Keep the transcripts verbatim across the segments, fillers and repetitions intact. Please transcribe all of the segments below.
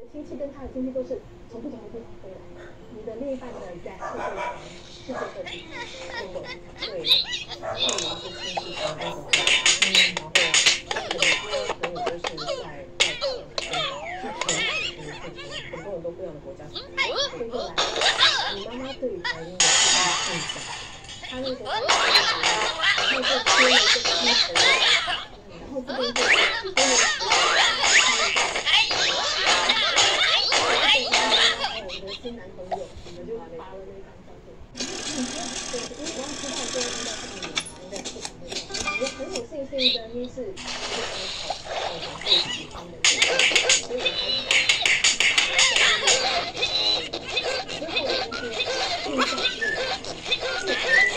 亲戚跟他的亲戚都是从不同的地方飞来，你的另一半的家会是从世界各地，对不对？对，会有一些亲戚从各种地方，嗯，然后跟很多朋友都是在外国生长，是全球是从很多很多不一样的国家飞过来。你妈妈对于台湾的印象，她那时候然后就贴了一个鸡头，然后这边就贴了。新男朋友，我们就发了那张照片。对，因为我要知道说应该是你应该是不同的，我很有信心的，你是非常好、非常被喜欢的人，所以我还是。之后就是印象是，这个这个东西是我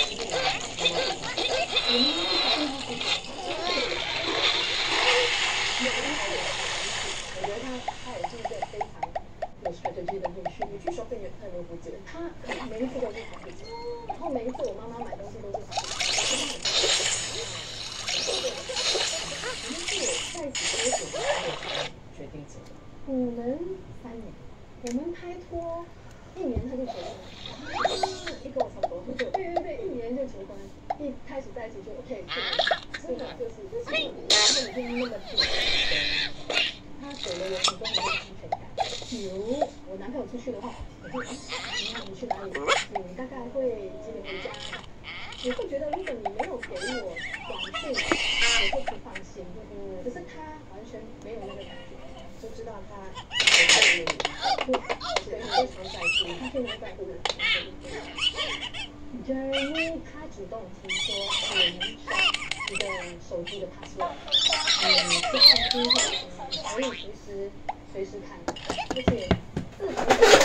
我觉得他他也是一个非常。有 strategy 的女婿，女婿手更远，他有没有不记得？他每一次都是他自己，然后每一次我妈妈买东西都是他自己，我跟他很你们是有在一起多久才决定结婚？我们三年，我们拍拖一年他就结婚了，一跟我差不多，对对对，一年就结婚，一开始在一起就 OK， 真的就是就是他们已经那么近，他给了我很多很多安全感。比如我男朋友出去的话，我就你你去哪里？你大概会几点回家？你会觉得如果你没有给我短信，我会不放心。嗯，可是他完全没有那个感觉，就知道他对你非常在乎，他非常在乎的。Jeremy 他主动提说我们一个手机的 password， 嗯，是放心的，可以随时随时看，而且自从这个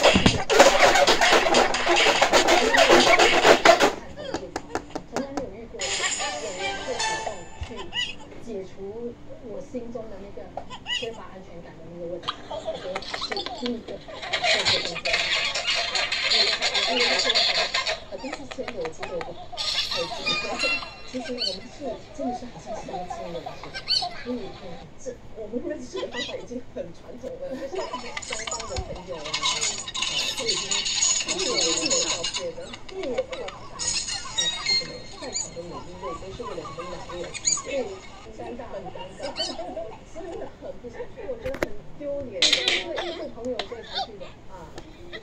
从来没有遇过有人会主动去解除我心中的那个缺乏安全感的那个问题，我觉得他是第一个做这个动作。我我我我第一次牵手，我其实我就很紧张。其实我们是真的是好像相亲认识的，所以嗯，这我们认识的方法已经很传统了，就是双方的朋友啊，啊，就已经很有自我照片的。对，我好想，呃，是什么？在场的每一位都是为了什么哪位而出现？对，尴尬，很尴尬，真的很不想去，我觉得很丢脸，因为因为是朋友所以才去的啊，就是，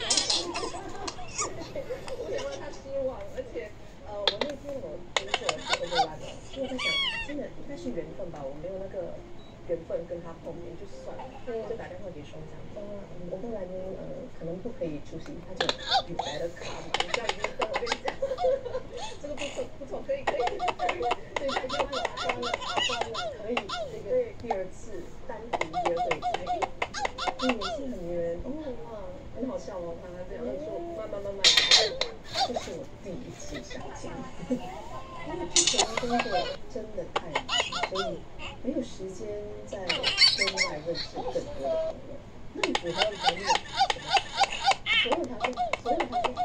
我想让他失望，而且。呃，我那天我听着是欧贝拉的，因为在想，真的应该是缘分吧，我没有那个缘分跟他碰面，就算了，就打电话给双讲，说我后来呢，呃，可能不可以出席，他就举来了卡嘛，你这样晕灯，我跟你讲，这个不错不错，可以可以可以，对，他就把关了关了，可以，这个第二次单独约会才，哎，你是很女人，哦哇，很好笑哦，他这样说，慢慢慢慢。这是我第一次相亲，因为之前工作真的太忙，所以没有时间在婚外认识更多的朋友。那你符合条件什么？所有条件，所有条件，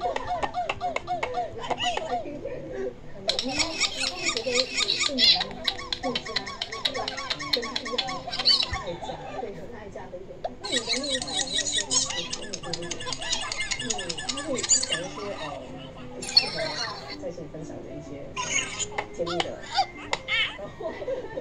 来来听听。可能他会觉得是男顾家，跟他一样爱家，对，很爱家的一个人。那你的另一半有没有说你是你的那个？嗯，他会讲一些呃，就是适合在这里分享的一些甜蜜的，然后像你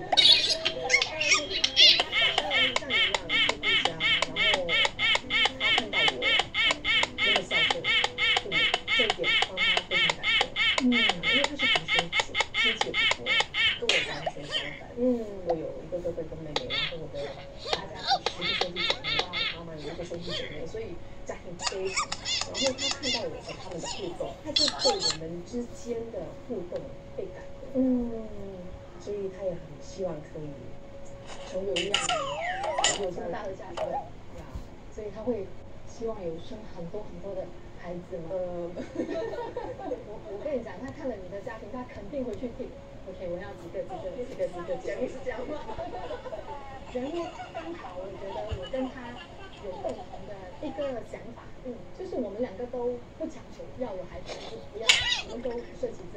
一样去顾家，然后他看到我真的孝顺父母，这一点让他非常感动。嗯，因为他是独生子，亲戚不多，跟我完全相反。嗯，我有一个哥哥跟妹妹，然后我的大家是十个兄弟姐妹，然后妈妈有一个兄弟姐妹，所以家庭非常。然后他看到我和他们的互动，他就对我们之间的互动被感动。嗯，所以他也很希望可以成有一样的有这么大的家庭呀，所以他会希望有生很多很多的孩子嘛。呃，我我跟你讲，他看了你的家庭，他肯定回去听。OK， 我要几个几个几个几个几个，是这样吗？人物刚好，我觉得我跟他有共同的一个想法，嗯，就是我们两个都不强求要有孩子，就不要，我们都顺其自然。